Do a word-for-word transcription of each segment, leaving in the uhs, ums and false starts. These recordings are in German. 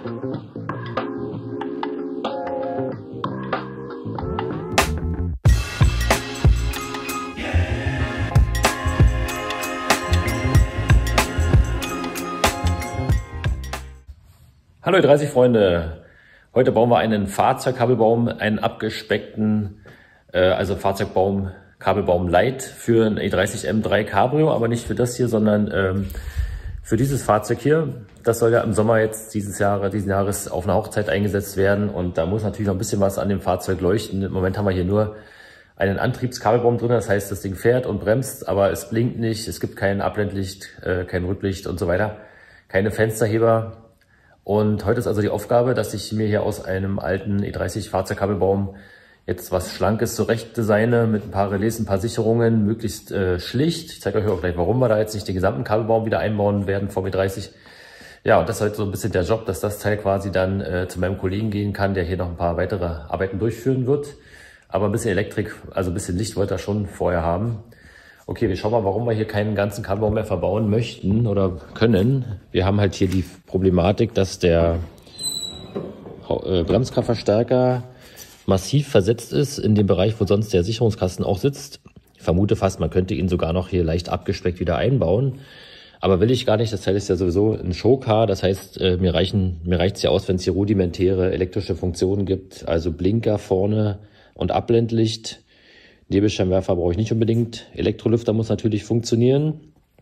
Hallo E dreißig Freunde, heute bauen wir einen Fahrzeugkabelbaum, einen abgespeckten, äh, also Fahrzeugbaum, Kabelbaum Light für ein E dreißig M drei Cabrio, aber nicht für das hier, sondern ähm, für dieses Fahrzeug hier. Das soll ja im Sommer jetzt dieses Jahr, diesen Jahres auf einer Hochzeit eingesetzt werden und da muss natürlich noch ein bisschen was an dem Fahrzeug leuchten. Im Moment haben wir hier nur einen Antriebskabelbaum drin, das heißt, das Ding fährt und bremst, aber es blinkt nicht, es gibt kein Abblendlicht, äh, kein Rücklicht und so weiter, keine Fensterheber. Und heute ist also die Aufgabe, dass ich mir hier aus einem alten E dreißig Fahrzeugkabelbaum jetzt was Schlankes zurecht designe mit ein paar Relais, ein paar Sicherungen, möglichst äh, schlicht. Ich zeige euch auch gleich, warum wir da jetzt nicht den gesamten Kabelbaum wieder einbauen werden vom E dreißig. Ja, und das ist halt so ein bisschen der Job, dass das Teil quasi dann äh, zu meinem Kollegen gehen kann, der hier noch ein paar weitere Arbeiten durchführen wird. Aber ein bisschen Elektrik, also ein bisschen Licht wollte er schon vorher haben. Okay, wir schauen mal, warum wir hier keinen ganzen Kabelbaum mehr verbauen möchten oder können. Wir haben halt hier die Problematik, dass der Bremskraftverstärker massiv versetzt ist in dem Bereich, wo sonst der Sicherungskasten auch sitzt. Ich vermute fast, man könnte ihn sogar noch hier leicht abgespeckt wieder einbauen. Aber will ich gar nicht, das Teil ist ja sowieso ein Showcar. Das heißt, mir reichen, mir reicht es ja aus, wenn es hier rudimentäre elektrische Funktionen gibt. Also Blinker vorne und Abblendlicht. Nebelscheinwerfer brauche ich nicht unbedingt. Elektrolüfter muss natürlich funktionieren.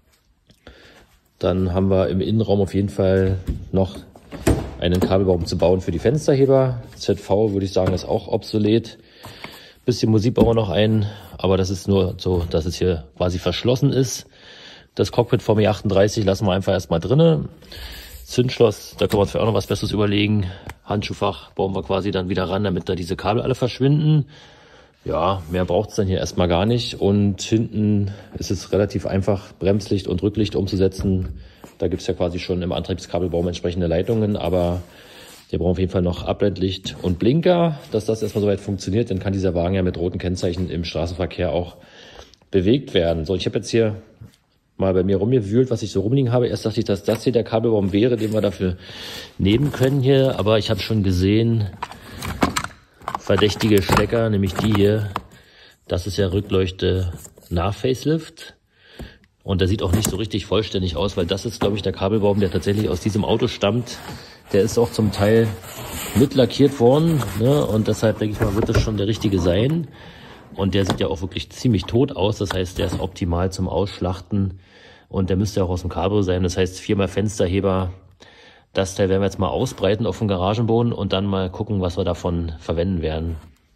Dann haben wir im Innenraum auf jeden Fall noch einen Kabelbaum zu bauen für die Fensterheber. Z V würde ich sagen, ist auch obsolet. Bisschen Musik bauen wir noch ein, aber das ist nur so, dass es hier quasi verschlossen ist. Das Cockpit vom E achtunddreißig lassen wir einfach erstmal drinne. Zündschloss, da können wir uns für auch noch was Besseres überlegen. Handschuhfach bauen wir quasi dann wieder ran, damit da diese Kabel alle verschwinden. Ja, mehr braucht es dann hier erstmal gar nicht. Und hinten ist es relativ einfach, Bremslicht und Rücklicht umzusetzen. Da gibt es ja quasi schon im Antriebskabelbaum entsprechende Leitungen, aber wir brauchen auf jeden Fall noch Abblendlicht und Blinker, dass das erstmal soweit funktioniert. Dann kann dieser Wagen ja mit roten Kennzeichen im Straßenverkehr auch bewegt werden. So, ich habe jetzt hier mal bei mir rumgewühlt, was ich so rumliegen habe. Erst dachte ich, dass das hier der Kabelbaum wäre, den wir dafür nehmen können hier, aber ich habe schon gesehen, verdächtige Stecker, nämlich die hier. Das ist ja Rückleuchte nach Facelift. Und der sieht auch nicht so richtig vollständig aus, weil das ist, glaube ich, der Kabelbaum, der tatsächlich aus diesem Auto stammt. Der ist auch zum Teil mit lackiert worden, ne? Und deshalb denke ich mal, wird das schon der richtige sein. Und der sieht ja auch wirklich ziemlich tot aus. Das heißt, der ist optimal zum Ausschlachten. Und der müsste auch aus dem Cabrio sein. Das heißt, viermal Fensterheber. Das Teil werden wir jetzt mal ausbreiten auf dem Garagenboden und dann mal gucken, was wir davon verwenden werden.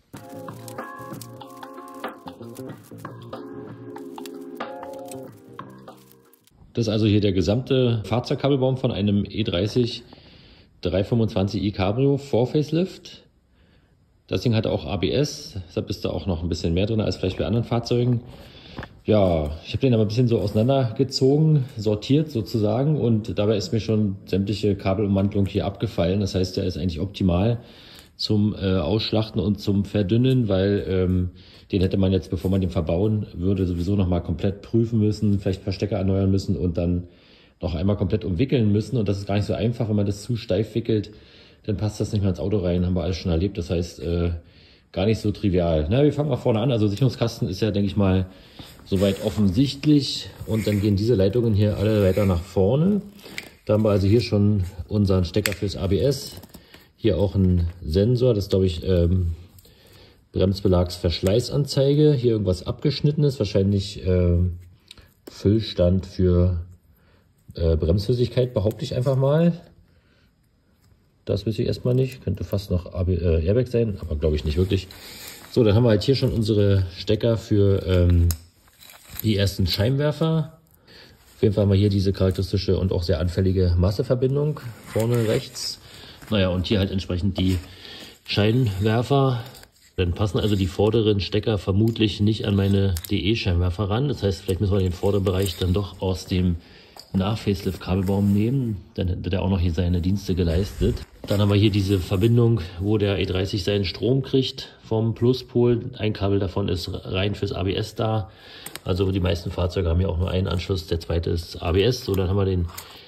Das ist also hier der gesamte Fahrzeugkabelbaum von einem E dreißig dreihundertfünfundzwanzig i Cabrio vor Facelift. Das Ding hat auch A B S, deshalb ist da auch noch ein bisschen mehr drin als vielleicht bei anderen Fahrzeugen. Ja, ich habe den aber ein bisschen so auseinandergezogen, sortiert sozusagen und dabei ist mir schon sämtliche Kabelumwandlung hier abgefallen. Das heißt, der ist eigentlich optimal zum äh, Ausschlachten und zum Verdünnen, weil ähm, den hätte man jetzt, bevor man den verbauen würde, sowieso nochmal komplett prüfen müssen, vielleicht ein paar Stecker erneuern müssen und dann noch einmal komplett umwickeln müssen. Und das ist gar nicht so einfach, wenn man das zu steif wickelt, dann passt das nicht mehr ins Auto rein, haben wir alles schon erlebt. Das heißt, äh, gar nicht so trivial. Na, wir fangen mal vorne an. Also Sicherungskasten ist ja, denke ich mal, soweit offensichtlich. Und dann gehen diese Leitungen hier alle weiter nach vorne. Da haben wir also hier schon unseren Stecker fürs A B S. Hier auch ein Sensor, das ist, glaube ich, ähm, Bremsbelagsverschleißanzeige. Hier irgendwas abgeschnittenes, wahrscheinlich äh, Füllstand für äh, Bremsflüssigkeit, behaupte ich einfach mal. Das weiß ich erstmal nicht. Könnte fast noch A B, äh, Airbag sein, aber glaube ich nicht wirklich. So, dann haben wir halt hier schon unsere Stecker für ähm, die ersten Scheinwerfer. Auf jeden Fall haben wir hier diese charakteristische und auch sehr anfällige Masseverbindung vorne rechts. Naja, und hier halt entsprechend die Scheinwerfer. Dann passen also die vorderen Stecker vermutlich nicht an meine D E-Scheinwerfer ran. Das heißt, vielleicht müssen wir den vorderen Bereich dann doch aus dem Nach-Facelift-Kabelbaum nehmen. Dann wird er auch noch hier seine Dienste geleistet. Dann haben wir hier diese Verbindung, wo der E dreißig seinen Strom kriegt vom Pluspol. Ein Kabel davon ist rein fürs A B S da. Also die meisten Fahrzeuge haben ja auch nur einen Anschluss, der zweite ist A B S. So, dann haben wir den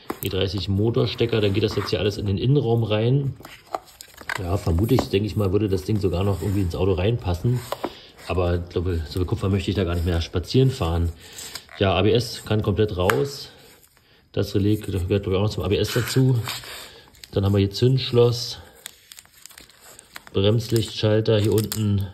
E dreißig Motorstecker, dann geht das jetzt hier alles in den Innenraum rein. Ja, vermutlich, denke ich mal, würde das Ding sogar noch irgendwie ins Auto reinpassen. Aber ich glaube, so viel Kupfer möchte ich da gar nicht mehr spazieren fahren. Ja, A B S kann komplett raus. Das Relais gehört, glaube ich, auch noch zum A B S dazu. Dann haben wir hier Zündschloss, Bremslichtschalter, hier unten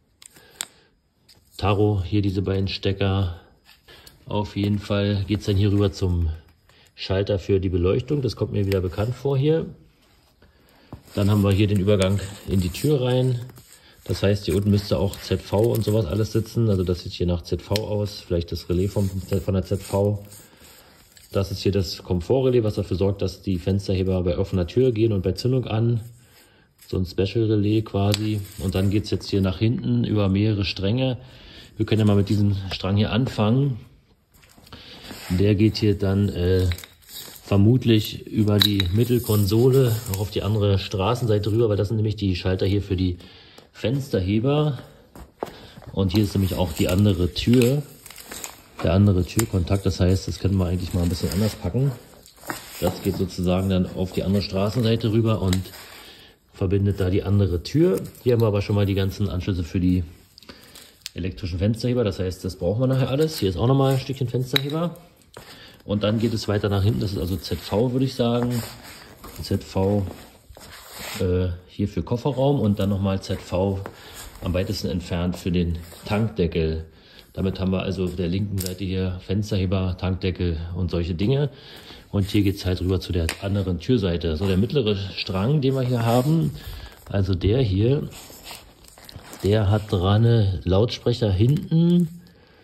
Taro, hier diese beiden Stecker. Auf jeden Fall geht es dann hier rüber zum Schalter für die Beleuchtung. Das kommt mir wieder bekannt vor hier. Dann haben wir hier den Übergang in die Tür rein. Das heißt, hier unten müsste auch Z V und sowas alles sitzen. Also das sieht hier nach Z V aus. Vielleicht das Relais vom, von der Z V. Das ist hier das Komfortrelais, was dafür sorgt, dass die Fensterheber bei offener Tür gehen und bei Zündung an. So ein Special-Relais quasi. Und dann geht es jetzt hier nach hinten über mehrere Stränge. Wir können ja mal mit diesem Strang hier anfangen. Der geht hier dann äh, vermutlich über die Mittelkonsole auch auf die andere Straßenseite rüber, weil das sind nämlich die Schalter hier für die Fensterheber. Und hier ist nämlich auch die andere Tür, der andere Türkontakt. Das heißt, das können wir eigentlich mal ein bisschen anders packen. Das geht sozusagen dann auf die andere Straßenseite rüber und verbindet da die andere Tür. Hier haben wir aber schon mal die ganzen Anschlüsse für die elektrischen Fensterheber. Das heißt, das brauchen wir nachher alles. Hier ist auch nochmal ein Stückchen Fensterheber. Und dann geht es weiter nach hinten. Das ist also Z V, würde ich sagen. Z V äh, hier für Kofferraum und dann nochmal Z V am weitesten entfernt für den Tankdeckel. Damit haben wir also auf der linken Seite hier Fensterheber, Tankdeckel und solche Dinge. Und hier geht es halt rüber zu der anderen Türseite. So, der mittlere Strang, den wir hier haben, also der hier, der hat dran Lautsprecher hinten.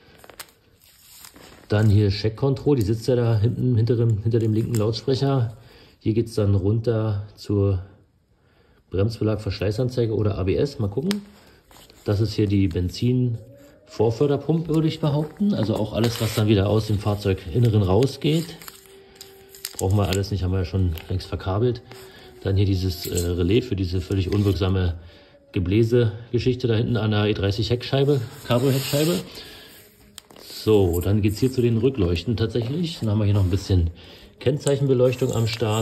Dann hier Check Control, die sitzt ja da hinten hinter dem, hinter dem linken Lautsprecher. Hier geht es dann runter zur Bremsbelag, Verschleißanzeige oder A B S. Mal gucken. Das ist hier die Benzin-Vorförderpumpe, würde ich behaupten. Also auch alles, was dann wieder aus dem Fahrzeuginneren rausgeht. Brauchen wir alles nicht, haben wir ja schon längst verkabelt. Dann hier dieses äh, Relais für diese völlig unwirksame Gebläse-Geschichte da hinten an der E dreißig Heckscheibe, Cabrio-Heckscheibe. So, dann geht es hier zu den Rückleuchten tatsächlich. Dann haben wir hier noch ein bisschen Kennzeichenbeleuchtung am Start.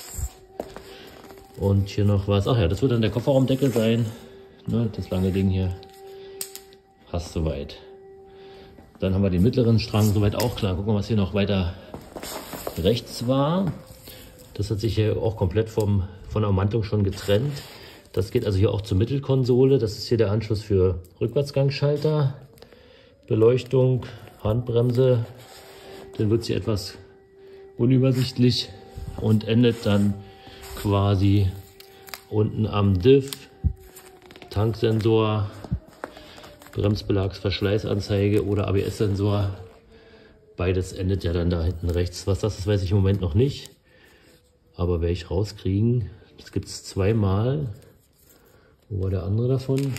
Und hier noch was. Ach ja, das wird dann der Kofferraumdeckel sein. Ne, das lange Ding hier. Passt soweit. Dann haben wir den mittleren Strang soweit auch klar. Gucken wir, was hier noch weiter rechts war. Das hat sich hier auch komplett vom, von der Ummantelung schon getrennt. Das geht also hier auch zur Mittelkonsole. Das ist hier der Anschluss für Rückwärtsgangschalter, Beleuchtung, Handbremse. Dann wird sie etwas unübersichtlich und endet dann quasi unten am D I F, Tanksensor, Bremsbelagsverschleißanzeige oder A B S-Sensor. Beides endet ja dann da hinten rechts. Was das ist, weiß ich im Moment noch nicht. Aber werde ich rauskriegen. Das gibt es zweimal. Wo war der andere davon?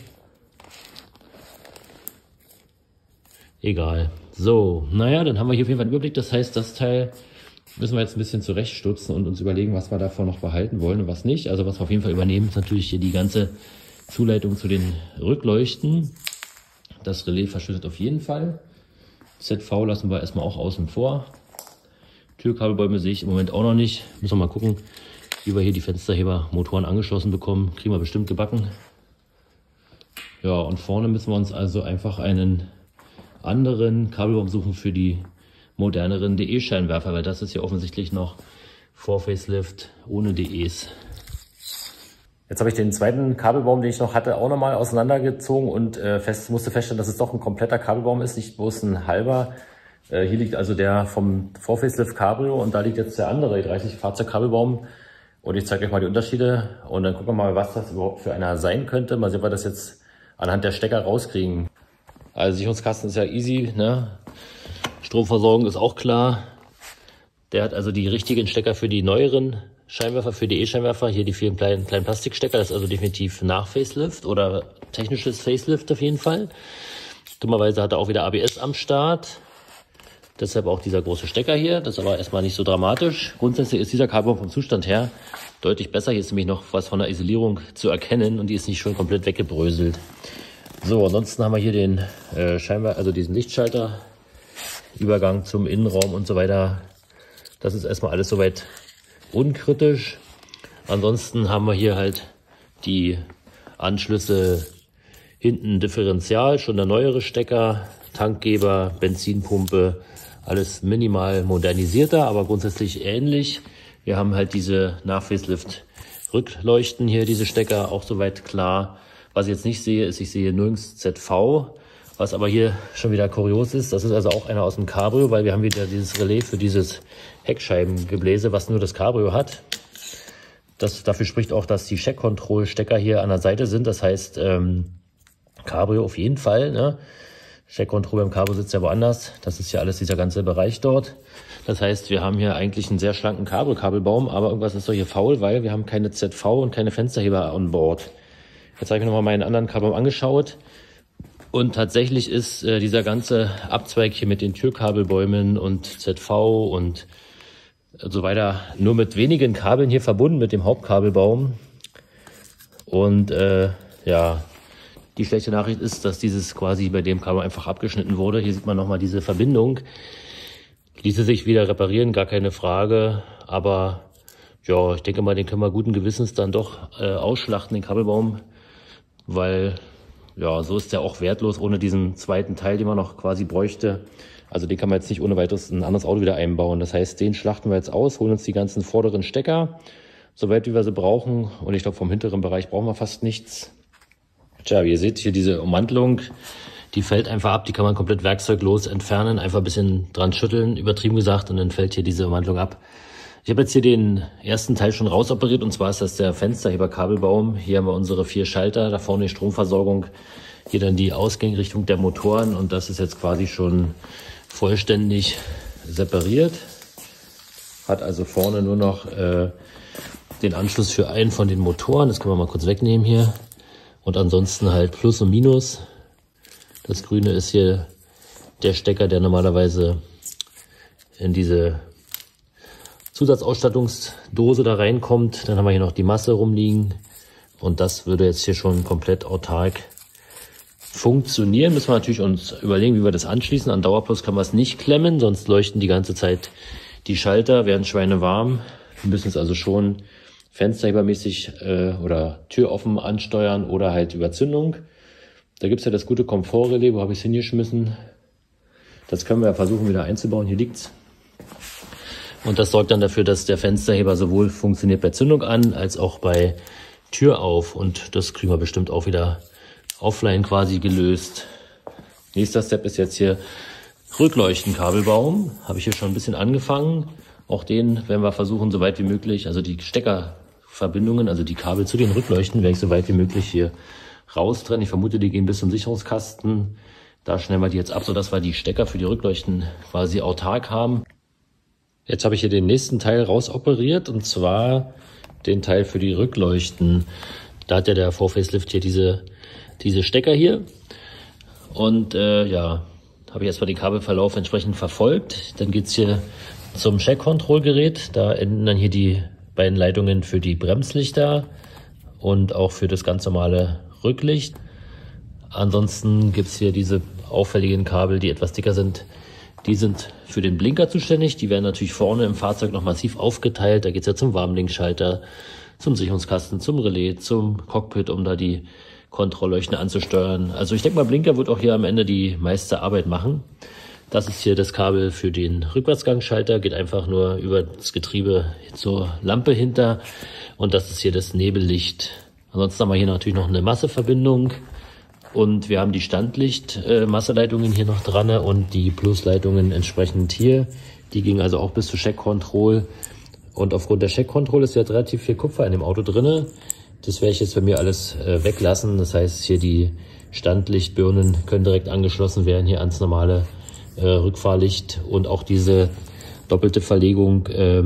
Egal. So, naja, dann haben wir hier auf jeden Fall einen Überblick. Das heißt, das Teil müssen wir jetzt ein bisschen zurechtstutzen und uns überlegen, was wir davon noch behalten wollen und was nicht. Also was wir auf jeden Fall übernehmen, ist natürlich hier die ganze Zuleitung zu den Rückleuchten. Das Relais verschüttet auf jeden Fall. Z V lassen wir erstmal auch außen vor. Türkabelbäume sehe ich im Moment auch noch nicht. Müssen wir mal gucken, wie wir hier die Fensterheber-Motoren angeschlossen bekommen. Kriegen wir bestimmt gebacken. Ja, und vorne müssen wir uns also einfach einen anderen Kabelbaum suchen für die moderneren D E-Scheinwerfer, weil das ist ja offensichtlich noch vor Facelift ohne D Es. Jetzt habe ich den zweiten Kabelbaum, den ich noch hatte, auch nochmal auseinandergezogen und äh, fest, musste feststellen, dass es doch ein kompletter Kabelbaum ist, nicht bloß ein halber. Äh, hier liegt also der vom Vor-Facelift Cabrio und da liegt jetzt der andere E dreißig Fahrzeugkabelbaum. Und ich zeige euch mal die Unterschiede und dann gucken wir mal, was das überhaupt für einer sein könnte. Mal sehen, ob wir das jetzt anhand der Stecker rauskriegen. Also Sicherungskasten ist ja easy, ne? Stromversorgung ist auch klar. Der hat also die richtigen Stecker für die neueren Scheinwerfer, für die E-Scheinwerfer. Hier die vielen kleinen, kleinen Plastikstecker. Das ist also definitiv nach Facelift oder technisches Facelift auf jeden Fall. Dummerweise hat er auch wieder A B S am Start. Deshalb auch dieser große Stecker hier. Das ist aber erstmal nicht so dramatisch. Grundsätzlich ist dieser Kabelbaum vom Zustand her deutlich besser. Hier ist nämlich noch was von der Isolierung zu erkennen und die ist nicht schon komplett weggebröselt. So, ansonsten haben wir hier den äh, Scheinwerfer, also diesen Lichtschalter, Übergang zum Innenraum und so weiter. Das ist erstmal alles soweit unkritisch. Ansonsten haben wir hier halt die Anschlüsse hinten Differential, schon der neuere Stecker, Tankgeber, Benzinpumpe, alles minimal modernisierter, aber grundsätzlich ähnlich. Wir haben halt diese Nach-Facelift Rückleuchten hier, diese Stecker, auch soweit klar. Was ich jetzt nicht sehe, ist, ich sehe nirgends Z V, was aber hier schon wieder kurios ist. Das ist also auch einer aus dem Cabrio, weil wir haben wieder dieses Relais für dieses Heckscheibengebläse, was nur das Cabrio hat. Das, dafür spricht auch, dass die Check-Control-Stecker hier an der Seite sind. Das heißt, ähm, Cabrio auf jeden Fall, ne? Check-Control beim Cabrio sitzt ja woanders. Das ist ja alles dieser ganze Bereich dort. Das heißt, wir haben hier eigentlich einen sehr schlanken Cabrio-Kabelbaum, aber irgendwas ist doch hier faul, weil wir haben keine Z V und keine Fensterheber an Bord. Jetzt habe ich mir nochmal meinen anderen Kabelbaum angeschaut. Und tatsächlich ist äh, dieser ganze Abzweig hier mit den Türkabelbäumen und Z V und so weiter nur mit wenigen Kabeln hier verbunden mit dem Hauptkabelbaum. Und äh, ja, die schlechte Nachricht ist, dass dieses quasi bei dem Kabel einfach abgeschnitten wurde. Hier sieht man nochmal diese Verbindung. Ließe sich wieder reparieren, gar keine Frage. Aber ja, ich denke mal, den können wir guten Gewissens dann doch äh, ausschlachten, den Kabelbaum. Weil ja, so ist der auch wertlos ohne diesen zweiten Teil, den man noch quasi bräuchte. Also den kann man jetzt nicht ohne weiteres ein anderes Auto wieder einbauen. Das heißt, den schlachten wir jetzt aus, holen uns die ganzen vorderen Stecker, soweit wie wir sie brauchen. Und ich glaube, vom hinteren Bereich brauchen wir fast nichts. Tja, wie ihr seht, hier diese Ummantelung, die fällt einfach ab. Die kann man komplett werkzeuglos entfernen, einfach ein bisschen dran schütteln, übertrieben gesagt, und dann fällt hier diese Ummantelung ab. Ich habe jetzt hier den ersten Teil schon rausoperiert, und zwar ist das der Fensterheber-Kabelbaum. Hier haben wir unsere vier Schalter, da vorne die Stromversorgung, hier dann die Ausgangsrichtung der Motoren, und das ist jetzt quasi schon vollständig separiert. Hat also vorne nur noch äh, den Anschluss für einen von den Motoren, das können wir mal kurz wegnehmen hier. Und ansonsten halt Plus und Minus. Das Grüne ist hier der Stecker, der normalerweise in diese Zusatzausstattungsdose da reinkommt. Dann haben wir hier noch die Masse rumliegen. Und das würde jetzt hier schon komplett autark funktionieren. Müssen wir natürlich uns überlegen, wie wir das anschließen. An Dauerplus kann man es nicht klemmen, sonst leuchten die ganze Zeit die Schalter, werden schweinewarm. Wir müssen es also schon fensterhebermäßig äh, oder Tür offen ansteuern oder halt über Zündung. Da gibt's ja das gute Komfortrelais, wo habe ich es hingeschmissen? Das können wir ja versuchen wieder einzubauen, hier liegt's. Und das sorgt dann dafür, dass der Fensterheber sowohl funktioniert bei Zündung an, als auch bei Tür auf. Und das kriegen wir bestimmt auch wieder offline quasi gelöst. Nächster Step ist jetzt hier Rückleuchten-Kabelbaum. Habe ich hier schon ein bisschen angefangen. Auch den werden wir versuchen, so weit wie möglich, also die Steckerverbindungen, also die Kabel zu den Rückleuchten, werde ich so weit wie möglich hier raustrennen. Ich vermute, die gehen bis zum Sicherungskasten. Da schnellen wir die jetzt ab, sodass wir die Stecker für die Rückleuchten quasi autark haben. Jetzt habe ich hier den nächsten Teil rausoperiert, und zwar den Teil für die Rückleuchten. Da hat ja der V-Facelift hier diese, diese Stecker hier. Und äh, ja, habe ich erstmal den Kabelverlauf entsprechend verfolgt. Dann geht's hier zum Check-Control-Gerät. Da enden dann hier die beiden Leitungen für die Bremslichter und auch für das ganz normale Rücklicht. Ansonsten gibt's hier diese auffälligen Kabel, die etwas dicker sind. Die sind für den Blinker zuständig. Die werden natürlich vorne im Fahrzeug noch massiv aufgeteilt. Da geht's ja zum Warnblinkschalter, zum Sicherungskasten, zum Relais, zum Cockpit, um da die Kontrollleuchten anzusteuern. Also ich denke mal, Blinker wird auch hier am Ende die meiste Arbeit machen. Das ist hier das Kabel für den Rückwärtsgangschalter, geht einfach nur über das Getriebe zur Lampe hinter. Und das ist hier das Nebellicht. Ansonsten haben wir hier natürlich noch eine Masseverbindung. Und wir haben die Standlicht-Masseleitungen hier noch dran und die Plusleitungen entsprechend hier. Die gingen also auch bis zur Check-Control. Und aufgrund der Check-Control ist jetzt relativ viel Kupfer in dem Auto drinne. Das werde ich jetzt bei mir alles äh, weglassen. Das heißt, hier die Standlichtbirnen können direkt angeschlossen werden hier ans normale äh, Rückfahrlicht. Und auch diese doppelte Verlegung äh,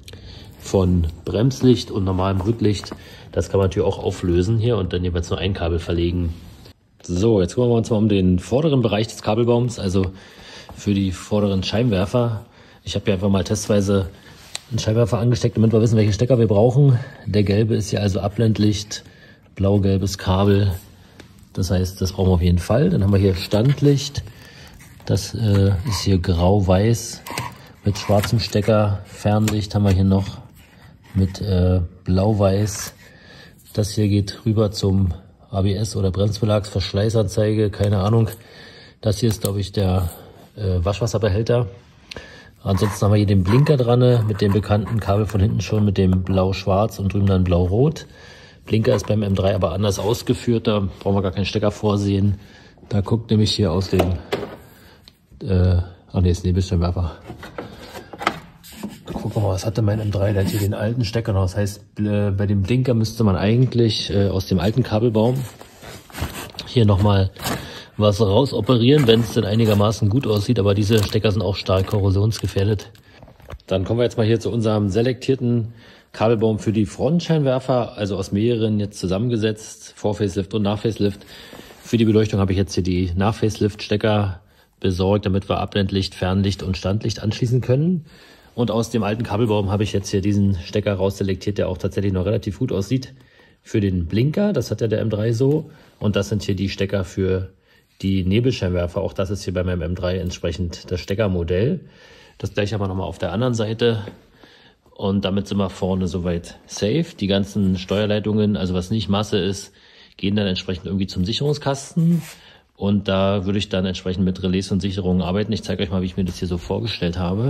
von Bremslicht und normalem Rücklicht, das kann man natürlich auch auflösen hier und dann jeweils nur ein Kabel verlegen. So, jetzt kümmern wir uns mal um den vorderen Bereich des Kabelbaums, also für die vorderen Scheinwerfer. Ich habe hier einfach mal testweise einen Scheinwerfer angesteckt, damit wir wissen, welche Stecker wir brauchen. Der gelbe ist hier also Abblendlicht, blau-gelbes Kabel. Das heißt, das brauchen wir auf jeden Fall. Dann haben wir hier Standlicht. Das äh, ist hier grau-weiß mit schwarzem Stecker. Fernlicht haben wir hier noch mit äh, blau-weiß. Das hier geht rüber zum A B S oder Bremsbelagsverschleißanzeige, keine Ahnung. Das hier ist, glaube ich, der äh, Waschwasserbehälter. Ansonsten haben wir hier den Blinker dran, mit dem bekannten Kabel von hinten schon, mit dem Blau-Schwarz und drüben dann Blau-Rot. Blinker ist beim M drei aber anders ausgeführt, da brauchen wir gar keinen Stecker vorsehen. Da guckt nämlich hier aus dem, äh, ach nee, ist Nebelscheinwerfer. Gucken wir mal, was hatte mein M drei? Der hat hier den alten Stecker noch. Das heißt, äh, bei dem Blinker müsste man eigentlich äh, aus dem alten Kabelbaum hier nochmal was raus operieren, wenn es denn einigermaßen gut aussieht, aber diese Stecker sind auch stark korrosionsgefährdet. Dann kommen wir jetzt mal hier zu unserem selektierten Kabelbaum für die Frontscheinwerfer, also aus mehreren jetzt zusammengesetzt, Vor-Facelift und Nach-Facelift. Für die Beleuchtung habe ich jetzt hier die Nach-Facelift-Stecker besorgt, damit wir Abblendlicht, Fernlicht und Standlicht anschließen können. Und aus dem alten Kabelbaum habe ich jetzt hier diesen Stecker rausselektiert, der auch tatsächlich noch relativ gut aussieht. Für den Blinker, das hat ja der M drei so. Und das sind hier die Stecker für die Nebelscheinwerfer. Auch das ist hier bei meinem M drei entsprechend das Steckermodell. Das gleiche haben wir nochmal auf der anderen Seite. Und damit sind wir vorne soweit safe. Die ganzen Steuerleitungen, also was nicht Masse ist, gehen dann entsprechend irgendwie zum Sicherungskasten. Und da würde ich dann entsprechend mit Relais und Sicherungen arbeiten. Ich zeige euch mal, wie ich mir das hier so vorgestellt habe.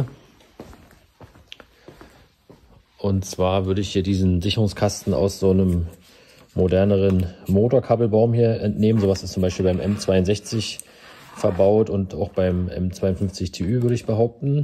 Und zwar würde ich hier diesen Sicherungskasten aus so einem moderneren Motorkabelbaum hier entnehmen. Sowas ist zum Beispiel beim M zweiundsechzig verbaut und auch beim M zweiundfünfzig T Ü, würde ich behaupten.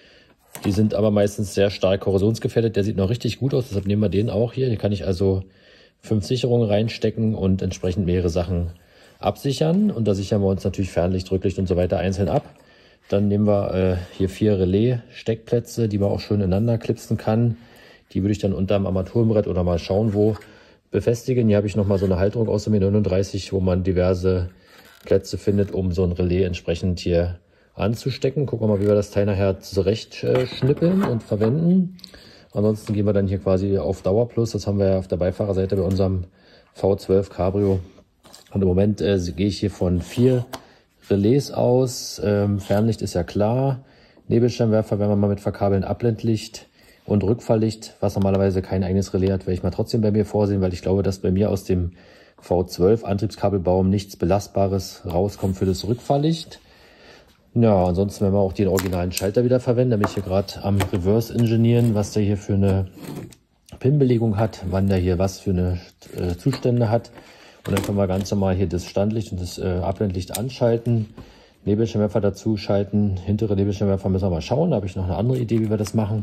Die sind aber meistens sehr stark korrosionsgefährdet. Der sieht noch richtig gut aus, deshalb nehmen wir den auch hier. Hier kann ich also fünf Sicherungen reinstecken und entsprechend mehrere Sachen absichern. Und da sichern wir uns natürlich Fernlicht, Rücklicht und so weiter einzeln ab. Dann nehmen wir äh, hier vier Relais-Steckplätze, die man auch schön ineinander klipsen kann. Die würde ich dann unterm Armaturenbrett oder mal schauen wo befestigen. Hier habe ich nochmal so eine Halterung aus dem E neununddreißig, wo man diverse Plätze findet, um so ein Relais entsprechend hier anzustecken. Gucken wir mal, wie wir das Teil nachher zurecht äh, schnippeln und verwenden. Ansonsten gehen wir dann hier quasi auf Dauer plus. Das haben wir ja auf der Beifahrerseite bei unserem V zwölf Cabrio. Und im Moment äh, gehe ich hier von vier Relais aus. Ähm, Fernlicht ist ja klar. Nebelscheinwerfer werden wir mal mit verkabeln. Abblendlicht und Rückfahrlicht, was normalerweise kein eigenes Relais hat, werde ich mal trotzdem bei mir vorsehen, weil ich glaube, dass bei mir aus dem V zwölf Antriebskabelbaum nichts Belastbares rauskommt für das Rückfahrlicht. Ja, ansonsten werden wir auch den originalen Schalter wieder verwenden. Da bin ich hier gerade am Reverse Engineeren, was der hier für eine Pin-Belegung hat, wann der hier was für eine äh, Zustände hat. Und dann können wir ganz normal hier das Standlicht und das äh, Abblendlicht anschalten. Nebelscheinwerfer dazu schalten. Hintere Nebelscheinwerfer müssen wir mal schauen. Da habe ich noch eine andere Idee, wie wir das machen.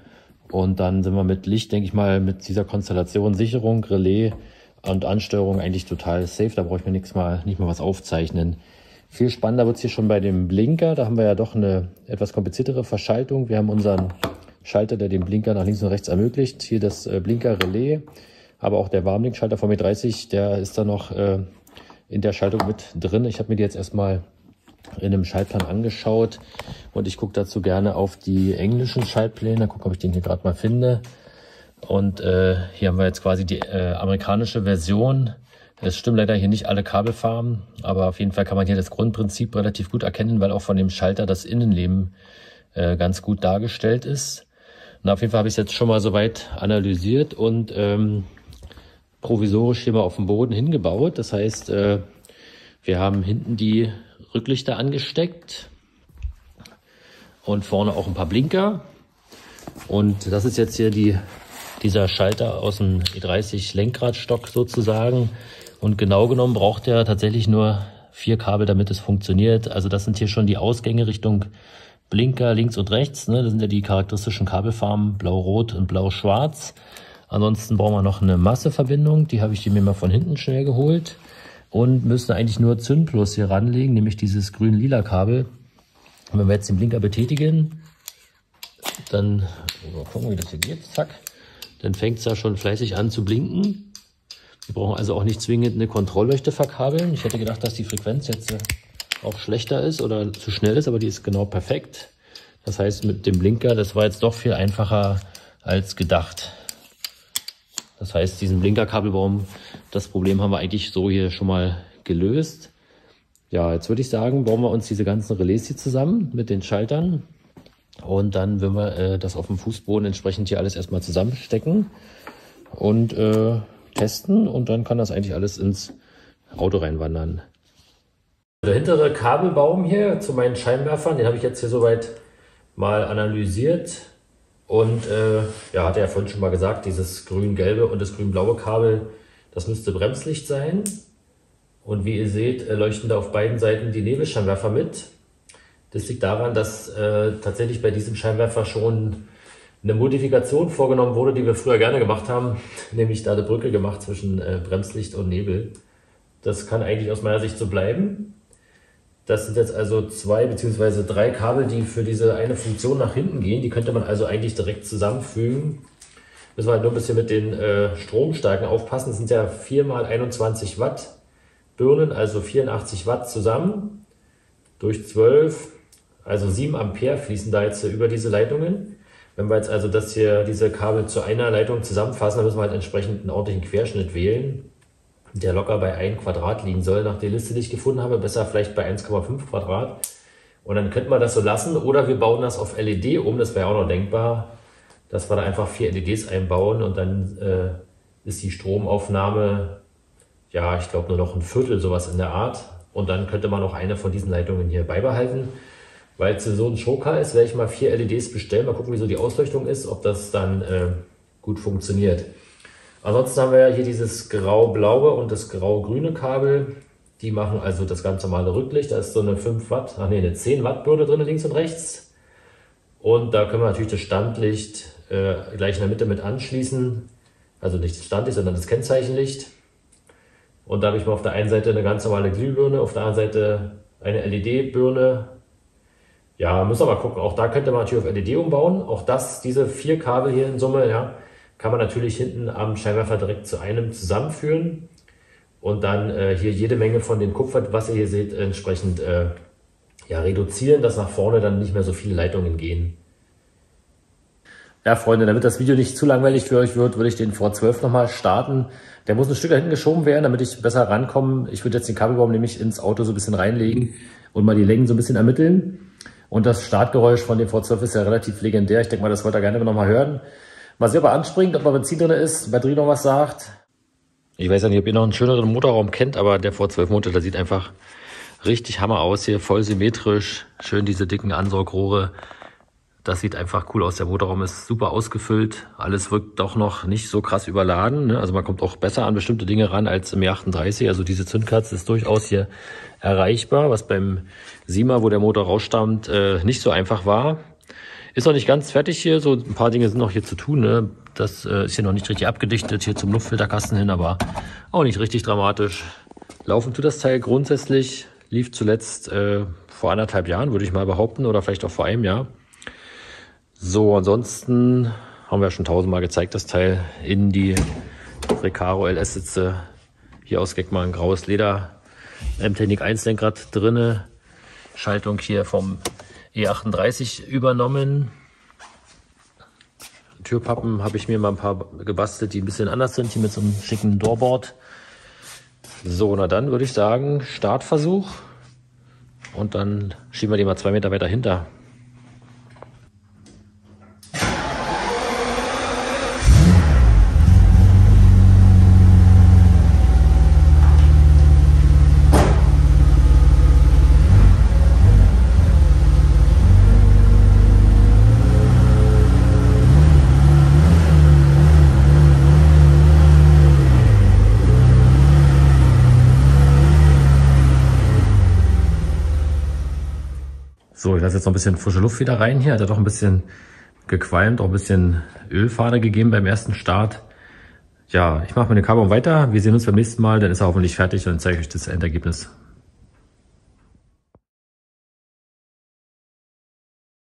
Und dann sind wir mit Licht, denke ich mal, mit dieser Konstellation Sicherung, Relais und Ansteuerung eigentlich total safe. Da brauche ich mir nichts mal, nicht mal was aufzeichnen. Viel spannender wird es hier schon bei dem Blinker. Da haben wir ja doch eine etwas kompliziertere Verschaltung. Wir haben unseren Schalter, der den Blinker nach links und rechts ermöglicht. Hier das Blinker-Relais, aber auch der Warnblinkschalter vom E dreißig, der ist da noch äh, in der Schaltung mit drin. Ich habe mir die jetzt erstmal in einem Schaltplan angeschaut und ich gucke dazu gerne auf die englischen Schaltpläne. Gucken, ob ich den hier gerade mal finde. Und äh, hier haben wir jetzt quasi die äh, amerikanische Version. Es stimmen leider hier nicht alle Kabelfarben, aber auf jeden Fall kann man hier das Grundprinzip relativ gut erkennen, weil auch von dem Schalter das Innenleben äh, ganz gut dargestellt ist. Und auf jeden Fall habe ich es jetzt schon mal soweit analysiert und ähm, provisorisch hier mal auf dem Boden hingebaut. Das heißt, äh, wir haben hinten die Rücklichter angesteckt und vorne auch ein paar Blinker. Und das ist jetzt hier die, dieser Schalter aus dem E dreißig Lenkradstock sozusagen. Und genau genommen braucht er tatsächlich nur vier Kabel, damit es funktioniert. Also das sind hier schon die Ausgänge Richtung Blinker links und rechts. Ne? Das sind ja die charakteristischen Kabelfarben Blau-Rot und Blau-Schwarz. Ansonsten brauchen wir noch eine Masseverbindung. Die habe ich mir mal von hinten schnell geholt. Und müssen eigentlich nur Zündplus hier ranlegen, nämlich dieses grün-lila Kabel. Und wenn wir jetzt den Blinker betätigen, dann mal gucken, wie das hier geht. Zack. Dann fängt es ja schon fleißig an zu blinken. Wir brauchen also auch nicht zwingend eine Kontrollleuchte verkabeln. Ich hätte gedacht, dass die Frequenz jetzt auch schlechter ist oder zu schnell ist, aber die ist genau perfekt. Das heißt, mit dem Blinker, das war jetzt doch viel einfacher als gedacht. Das heißt, diesen Blinkerkabelbaum, das Problem haben wir eigentlich so hier schon mal gelöst. Ja, jetzt würde ich sagen, bauen wir uns diese ganzen Relais hier zusammen mit den Schaltern. Und dann würden wir äh, das auf dem Fußboden entsprechend hier alles erstmal zusammenstecken und äh, testen. Und dann kann das eigentlich alles ins Auto reinwandern. Der hintere Kabelbaum hier zu meinen Scheinwerfern, den habe ich jetzt hier soweit mal analysiert. Und äh, ja, hatte ja vorhin schon mal gesagt, dieses grün-gelbe und das grün-blaue Kabel, das müsste Bremslicht sein. Und wie ihr seht, äh, leuchten da auf beiden Seiten die Nebelscheinwerfer mit. Das liegt daran, dass äh, tatsächlich bei diesem Scheinwerfer schon eine Modifikation vorgenommen wurde, die wir früher gerne gemacht haben, nämlich da eine Brücke gemacht zwischen äh, Bremslicht und Nebel. Das kann eigentlich aus meiner Sicht so bleiben. Das sind jetzt also zwei bzw. drei Kabel, die für diese eine Funktion nach hinten gehen. Die könnte man also eigentlich direkt zusammenfügen. Müssen wir halt nur ein bisschen mit den äh, Stromstärken aufpassen. Das sind ja vier mal einundzwanzig Watt Birnen, also vierundachtzig Watt zusammen durch zwölf. Also sieben Ampere fließen da jetzt über diese Leitungen. Wenn wir jetzt also das hier, diese Kabel zu einer Leitung zusammenfassen, dann müssen wir halt entsprechend einen ordentlichen Querschnitt wählen, der locker bei ein Quadrat liegen soll, nach der Liste, die ich gefunden habe, besser vielleicht bei eins Komma fünf Quadrat. Und dann könnte man das so lassen, oder wir bauen das auf L E D um, das wäre auch noch denkbar, dass wir da einfach vier L E Ds einbauen und dann äh, ist die Stromaufnahme, ja, ich glaube nur noch ein Viertel, sowas in der Art. Und dann könnte man auch eine von diesen Leitungen hier beibehalten. Weil es so ein Schoker ist, werde ich mal vier L E Ds bestellen, mal gucken, wie so die Ausleuchtung ist, ob das dann äh, gut funktioniert. Ansonsten haben wir ja hier dieses grau-blaue und das grau-grüne Kabel. Die machen also das ganz normale Rücklicht. Da ist so eine fünf Watt, ach nee, eine zehn Watt Birne drin, links und rechts. Und da können wir natürlich das Standlicht äh, gleich in der Mitte mit anschließen. Also nicht das Standlicht, sondern das Kennzeichenlicht. Und da habe ich mal auf der einen Seite eine ganz normale Glühbirne, auf der anderen Seite eine L E D-Birne. Ja, müssen wir mal gucken. Auch da könnte man natürlich auf L E D umbauen. Auch das, diese vier Kabel hier in Summe, ja, kann man natürlich hinten am Scheinwerfer direkt zu einem zusammenführen und dann äh, hier jede Menge von dem Kupfer, was ihr hier seht, entsprechend äh, ja, reduzieren, dass nach vorne dann nicht mehr so viele Leitungen gehen. Ja, Freunde, damit das Video nicht zu langweilig für euch wird, würde ich den V zwölf nochmal starten. Der muss ein Stück da hinten geschoben werden, damit ich besser rankomme. Ich würde jetzt den Kabelbaum nämlich ins Auto so ein bisschen reinlegen und mal die Längen so ein bisschen ermitteln. Und das Startgeräusch von dem V zwölf ist ja relativ legendär. Ich denke mal, das wollt ihr gerne noch mal hören. Mal sehen, ob er anspringt, ob er Benzin drin ist, Batterie noch was sagt. Ich weiß ja nicht, ob ihr noch einen schöneren Motorraum kennt, aber der V zwölf Motor, der sieht einfach richtig Hammer aus hier. Voll symmetrisch, schön diese dicken Ansaugrohre. Das sieht einfach cool aus. Der Motorraum ist super ausgefüllt. Alles wirkt doch noch nicht so krass überladen, ne? Also man kommt auch besser an bestimmte Dinge ran als im E achtunddreißig. Also diese Zündkerze ist durchaus hier erreichbar, was beim Sima, wo der Motor rausstammt, äh, nicht so einfach war. Ist noch nicht ganz fertig hier. So ein paar Dinge sind noch hier zu tun, ne? Das äh, ist hier noch nicht richtig abgedichtet, hier zum Luftfilterkasten hin, aber auch nicht richtig dramatisch. Laufen tut das Teil grundsätzlich. Lief zuletzt äh, vor anderthalb Jahren, würde ich mal behaupten, oder vielleicht auch vor einem Jahr. So, ansonsten haben wir schon tausendmal gezeigt, das Teil. Innen die Recaro L S-Sitze. Hier aus Gag mal ein graues Leder. M-Technik eins Lenkrad drinne. Schaltung hier vom E achtunddreißig übernommen. Türpappen habe ich mir mal ein paar gebastelt, die ein bisschen anders sind. Hier mit so einem schicken Doorboard. So, na dann würde ich sagen, Startversuch. Und dann schieben wir die mal zwei Meter weiter hinter. So, ich lasse jetzt noch ein bisschen frische Luft wieder rein hier. Hat er doch ein bisschen gequalmt, auch ein bisschen Ölfahne gegeben beim ersten Start. Ja, ich mache mit dem Kabelbaum weiter. Wir sehen uns beim nächsten Mal, dann ist er hoffentlich fertig und dann zeige ich euch das Endergebnis.